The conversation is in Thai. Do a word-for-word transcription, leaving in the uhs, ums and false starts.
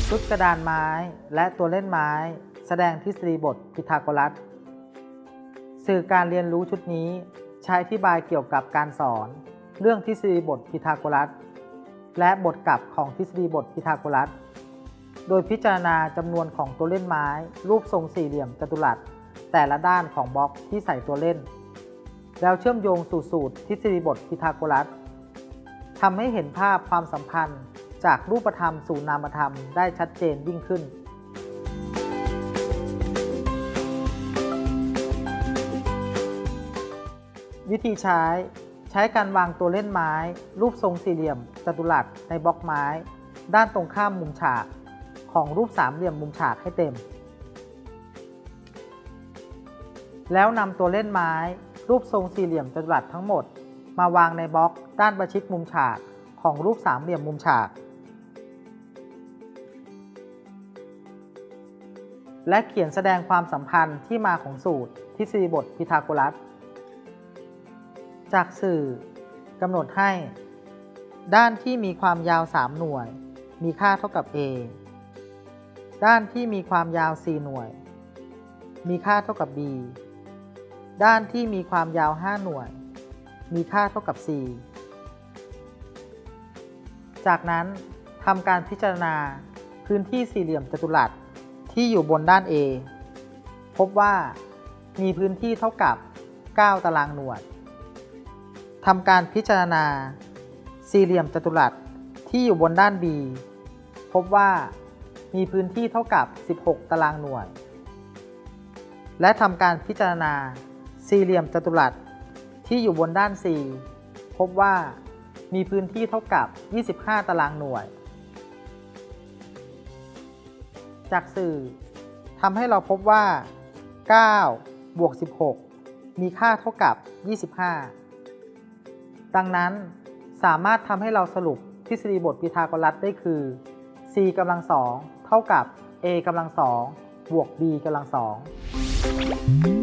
ชุดกระดานไม้และตัวเล่นไม้แสดงทฤษฎีบทพีทาโกรัสสื่อการเรียนรู้ชุดนี้ใช้อธิบายเกี่ยวกับการสอนเรื่องทฤษฎีบทพีทาโกรัสและบทกลับของทฤษฎีบทพีทาโกรัสโดยพิจารณาจำนวนของตัวเล่นไม้รูปทรงสี่เหลี่ยมจัตุรัสแต่ละด้านของบล็อกที่ใส่ตัวเล่นแล้วเชื่อมโยงสู่สูตรทฤษฎีบทพีทาโกรัสทำให้เห็นภาพความสัมพันธ์จากรูปธรรมสู่นามธรรมได้ชัดเจนยิ่งขึ้นวิธีใช้ใช้การวางตัวเล่นไม้รูปทรงสี่เหลี่ยมจัตุรัสในบล็อกไม้ด้านตรงข้ามมุมฉากของรูปสามเหลี่ยมมุมฉากให้เต็มแล้วนำตัวเล่นไม้รูปทรงสี่เหลี่ยมจัตุรัสทั้งหมดมาวางในบล็อกด้านประชิดมุมฉากของรูปสามเหลี่ยมมุมฉากและเขียนแสดงความสัมพันธ์ที่มาของสูตรทฤษฎีบทพีทาโกรัสจากสื่อกำหนดให้ด้านที่มีความยาวสามหน่วยมีค่าเท่ากับ a ด้านที่มีความยาวสี่หน่วยมีค่าเท่ากับ b ด้านที่มีความยาวห้าหน่วยมีค่าเท่ากับ c จากนั้นทำการพิจารณาพื้นที่สี่เหลี่ยมจัตุรัสที่อยู่บนด้าน A พบว่ามีพื้นที่เท่ากับเก้าตารางหน่วยทำการพิจารณาสี่เหลี่ยมจัตุรัสที่อยู่บนด้าน B พบว่ามีพื้นที่เท่ากับสิบหกตารางหน่วยและทำการพิจารณาสี่เหลี่ยมจัตุรัสที่อยู่บนด้าน C พบว่ามีพื้นที่เท่ากับยี่สิบห้าตารางหน่วยจากสื่อทำให้เราพบว่าเก้าบวกสิบหกมีค่าเท่ากับยี่สิบห้าดังนั้นสามารถทำให้เราสรุปทฤษฎีบทพีทาโกรัสได้คือ c กำลังสองเท่ากับ a กำลังสองบวก b กำลังสอง